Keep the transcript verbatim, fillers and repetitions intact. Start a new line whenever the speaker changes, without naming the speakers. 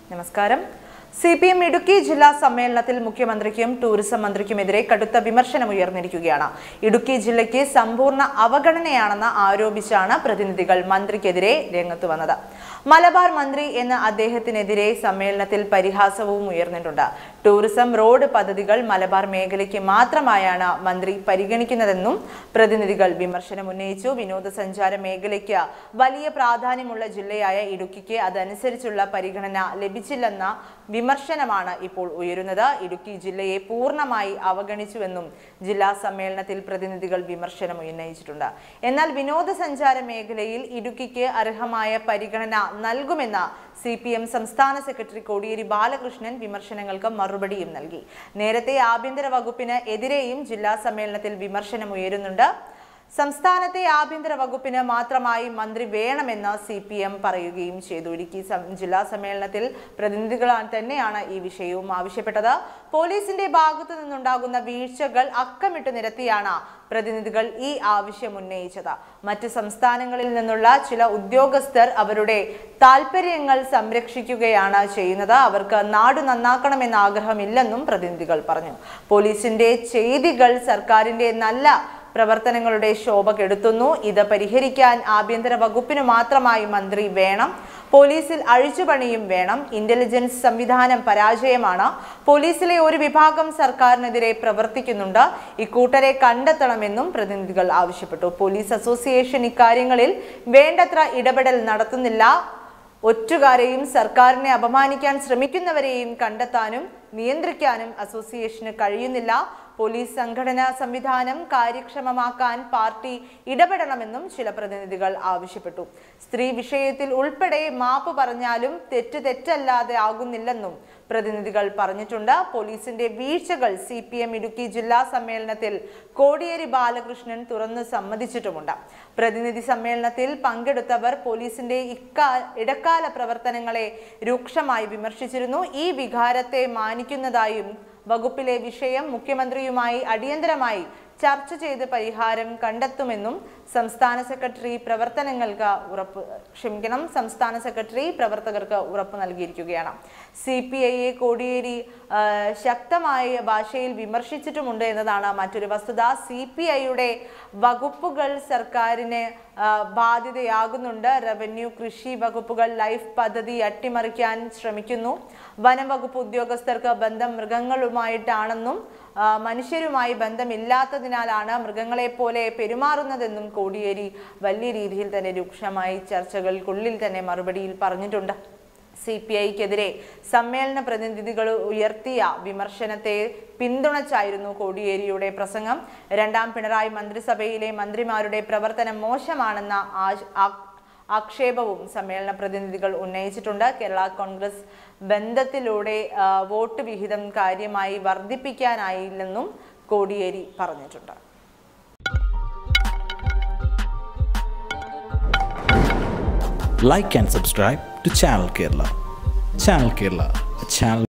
നമസ്കാരം. Cpim Idukki ജില്ലാ സമ്മേളനത്തിൽ മുഖ്യമന്ത്രിക്കും ടൂറിസം മന്ത്രിക്കുമെതിരെ കടുത്ത വിമർശനം ഉയർന്നിരിക്കുകയാണ്. ഇടുക്കി ജില്ലയ്ക്ക് സമ്പൂർണ്ണ അവഗണനയാണെന്ന് ആരോപിച്ചാണ് പ്രതിനിധികൾ മന്ത്രിക്കെതിരെ രംഗത്ത് വന്നത്. മലബാർ മന്ത്രി എന്ന അദ്ദേഹത്തിനെതിരെ സമ്മേളനത്തിൽ പരിഹാസവും ഉയർന്നിട്ടുണ്ട്. ടൂറിസം റോഡ് പദ്ധതികൾ മലബാർ മേഖലയ്ക്ക് മാത്രമായാണ് മന്ത്രി പരിഗണിക്കുന്നതെന്നും പ്രതിനിധികൾ വിമർശനം ഉന്നയിച്ചു. വിനോദസഞ്ചാര മേഖലയ്ക്ക് വലിയ പ്രാധാന്യമുള്ള ജില്ലയായ ഇടുക്കിക്ക് അതനുസരിച്ചുള്ള പരിഗണന ലഭിച്ചില്ലെന്ന വിമർശനമാണ് ഇപ്പോൾ ഉയരുന്നത്. ഇടുക്കി ജില്ലയെ പൂർണ്ണമായി അവഗണിച്ചുവെന്നും ജില്ലാ സമ്മേളനത്തിൽ പ്രതിനിധികൾ വിമർശനം ഉന്നയിച്ചിട്ടുണ്ട്. എന്നാൽ വിനോദസഞ്ചാര മേഖലയിൽ ഇടുക്കിക്ക് അർഹമായ പരിഗണന നൽകുമെന്ന Cpim സംസ്ഥാന സെക്രട്ടറി kodiyeri ബാലകൃഷ്ണൻ വിമർശനങ്ങൾക്ക് മറുപടിയും നൽകി. നേരത്തെ ആഭ്യന്തര വകുപ്പിന് എതിരെയും ജില്ലാ സമ്മേളനത്തിൽ വിമർശനം ഉയരുന്നുണ്ട്. സംസ്ഥാനത്തെ ആഭ്യന്തര വകുപ്പിന് മാത്രമായി മന്ത്രി വേണമെന്ന് Cpim പറയുകയും ചെയ്തു. ഇടുക്കി ജില്ലാ സമ്മേളനത്തിൽ പ്രതിനിധികൾ തന്നെയാണ് ഈ വിഷയവും ആവശ്യപ്പെട്ടത്. പോലീസിന്റെ ഭാഗത്തു നിന്നുണ്ടാകുന്ന വീഴ്ചകൾ അക്കമിട്ട് നിരത്തിയാണ് പ്രതിനിധികൾ ഈ ആവശ്യം ഉന്നയിച്ചത്. മറ്റ് സംസ്ഥാനങ്ങളിൽ നിന്നുള്ള ചില ഉദ്യോഗസ്ഥർ അവരുടെ താൽപര്യങ്ങൾ സംരക്ഷിക്കുകയാണ് ചെയ്യുന്നത്. അവർക്ക് നാട് നന്നാക്കണമെന്ന ആഗ്രഹമില്ലെന്നും പ്രതിനിധികൾ പറഞ്ഞു. പോലീസിന്റെ ചെയ്തികൾ സർക്കാരിന്റെ നല്ല പ്രവർത്തനങ്ങളുടെ ശോഭ കെടുത്തുന്നു. ഇത് പരിഹരിക്കാൻ ആഭ്യന്തര വകുപ്പിന് മാത്രമായി മന്ത്രി വേണം. പോലീസിൽ അഴിച്ചുപണിയും വേണം. ഇന്റലിജൻസ് സംവിധാനം പരാജയമാണ്. പോലീസിലെ ഒരു വിഭാഗം സർക്കാരിനെതിരെ പ്രവർത്തിക്കുന്നുണ്ട്. ഇക്കൂട്ടരെ കണ്ടെത്തണമെന്നും പ്രതിനിധികൾ ആവശ്യപ്പെട്ടു. പോലീസ് അസോസിയേഷൻ ഇക്കാര്യങ്ങളിൽ വേണ്ടത്ര ഇടപെടൽ നടത്തുന്നില്ല. ഒറ്റുകാരെയും സർക്കാരിനെ അപമാനിക്കാൻ ശ്രമിക്കുന്നവരെയും കണ്ടെത്താനും നിയന്ത്രിക്കാനും അസോസിയേഷന് കഴിയുന്നില്ല. പോലീസ് സംഘടനാ സംവിധാനം കാര്യക്ഷമമാക്കാൻ പാർട്ടി ഇടപെടണമെന്നും ചില പ്രതിനിധികൾ ആവശ്യപ്പെട്ടു. സ്ത്രീ വിഷയത്തിൽ ഉൾപ്പെടെ മാപ്പ് പറഞ്ഞാലും തെറ്റ് തെറ്റല്ലാതെ ആകുന്നില്ലെന്നും പ്രതിനിധികൾ പറഞ്ഞിട്ടുണ്ട്. പോലീസിന്റെ വീഴ്ചകൾ Cpim ഇടുക്കി ജില്ലാ സമ്മേളനത്തിൽ kodiyeri ബാലകൃഷ്ണൻ തുറന്നു സമ്മതിച്ചിട്ടുമുണ്ട്. പ്രതിനിധി സമ്മേളനത്തിൽ പങ്കെടുത്തവർ പോലീസിന്റെ ഇടക്കാല പ്രവർത്തനങ്ങളെ രൂക്ഷമായി വിമർശിച്ചിരുന്നു. ഈ വികാരത്തെ മാനിക്കുന്നതായും വകുപ്പിലെ വിഷയം മുഖ്യമന്ത്രിയുമായി അടിയന്തരമായി ചർച്ച ചെയ്ത് പരിഹാരം കണ്ടെത്തുമെന്നും സംസ്ഥാന സെക്രട്ടറി പ്രവർത്തനങ്ങൾക്ക് ഉറപ്പ് ക്ഷമിക്കണം സംസ്ഥാന സെക്രട്ടറി പ്രവർത്തകർക്ക് ഉറപ്പ് നൽകിയിരിക്കുകയാണ്. സി പി ഐയെ kodiyeri ശക്തമായ ഭാഷയിൽ വിമർശിച്ചിട്ടുമുണ്ട് എന്നതാണ് മറ്റൊരു വസ്തുത. സി പി ഐയുടെ വകുപ്പുകൾ സർക്കാരിന് ബാധ്യതയാകുന്നുണ്ട്. റവന്യൂ, കൃഷി വകുപ്പുകൾ ലൈഫ് പദ്ധതി അട്ടിമറിക്കാൻ ശ്രമിക്കുന്നു. വനം വകുപ്പ് ഉദ്യോഗസ്ഥർക്ക് ബന്ധം മൃഗങ്ങളുമായിട്ടാണെന്നും മനുഷ്യരുമായി ബന്ധമില്ലാത്തതിനാലാണ് മൃഗങ്ങളെ പോലെ പെരുമാറുന്നതെന്നും kodiyeri വലിയ രീതിയിൽ തന്നെ രൂക്ഷമായി ചർച്ചകൾക്കുള്ളിൽ തന്നെ മറുപടിയിൽ പറഞ്ഞിട്ടുണ്ട്. സി പി ഐക്കെതിരെ സമ്മേളന പ്രതിനിധികൾ ഉയർത്തിയ വിമർശനത്തെ പിന്തുണച്ചായിരുന്നു kodiyeriയുടെ പ്രസംഗം. രണ്ടാം പിണറായി മന്ത്രിസഭയിലെ മന്ത്രിമാരുടെ പ്രവർത്തനം മോശമാണെന്ന ആക്ഷേപവും സമ്മേളന പ്രതിനിധികൾ ഉന്നയിച്ചിട്ടുണ്ട്. കേരള കോൺഗ്രസ് ബന്ധത്തിലൂടെ വോട്ട് വിഹിതം കാര്യമായി വർദ്ധിപ്പിക്കാനായില്ലെന്നും kodiyeri പറഞ്ഞിട്ടുണ്ട്.
Like and subscribe to Channel Kerala. Channel Kerala, a channel